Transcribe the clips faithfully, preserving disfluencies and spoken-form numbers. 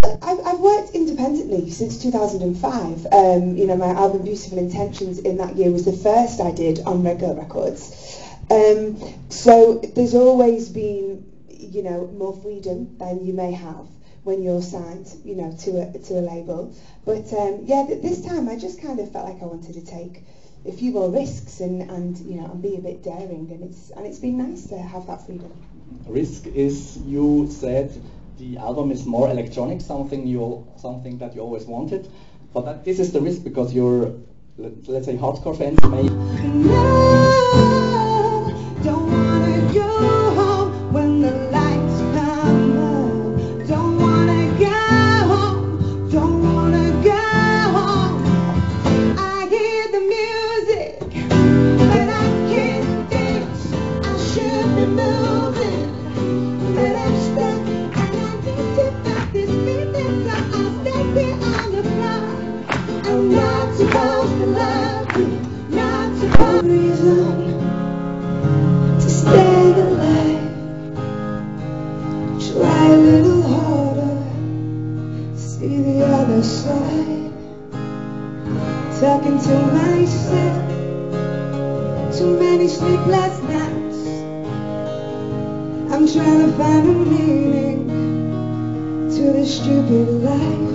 I've, I've worked independently since two thousand five. Um, you know, my album Beautiful Intentions in that year was the first I did on Regular Records. Um, so there's always been, you know, more freedom than you may have when you're signed, you know, to a, to a label. But um, yeah, th this time I just kind of felt like I wanted to take a few more risks and, and you know, and be a bit daring, and it's and it's been nice to have that freedom. Risk is, you said, the album is more electronic, something you something that you always wanted, but that this is the risk because your, let, let's say, hardcore fans may. No, don't wanna go home when the lights come up. Don't wanna go home. Don't wanna go home. I hear the music, but I can't dance. I should be moving, but I'm stuck. I'm not supposed to love you, not supposed to reason to stay alive. Try a little harder, see the other side. Talking to myself, too many sleepless nights. I'm trying to find a meaning to this stupid life.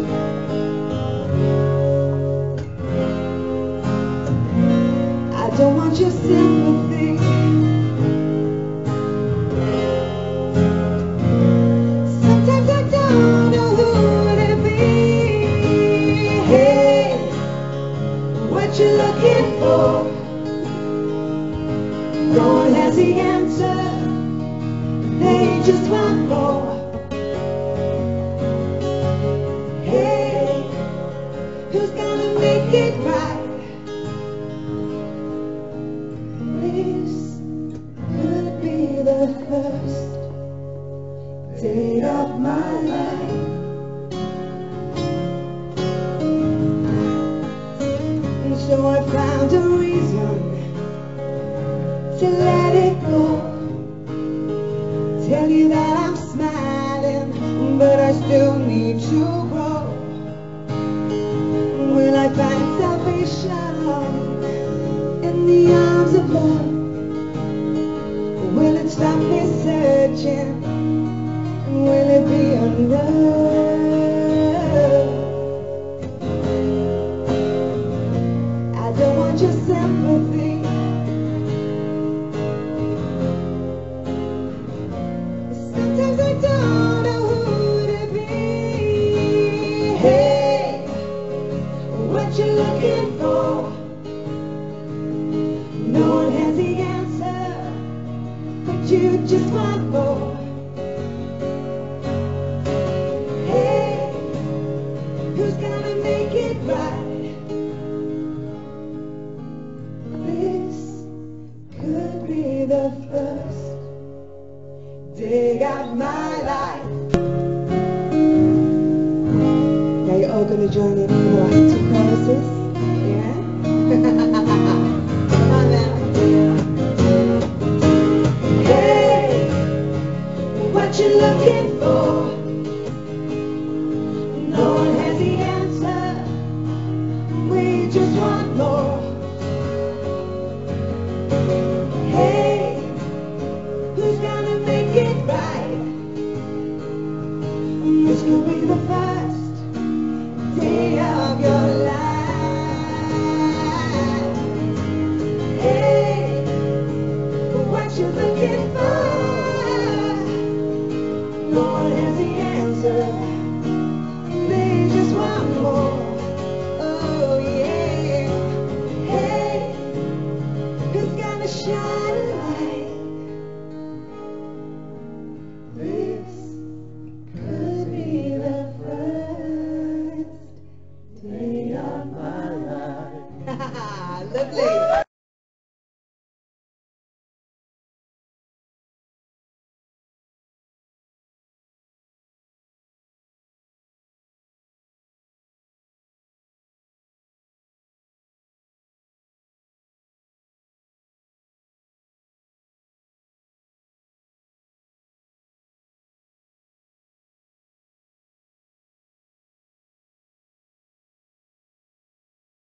I don't want your sympathy. Sometimes I don't know who to be. Hey, what you looking for? No one has the answer. They just want more. Hey, who's gonna make it right? This could be the first day of my life. And so I found a reason to let it go. Tell you that I'm smiling, but I still need to grow. Will I find salvation in the arms of love? Will it stop me searching? Will it be enough? I don't want your sympathy. Sometimes I don't know who to be. Hey, what you looking for? No one has the answer, but you just want more. Hey, who's gonna make it right? This could be the first day of my life. Now you're all gonna join in for the last two choruses. Yeah? Come on now. Hey, what you looking for?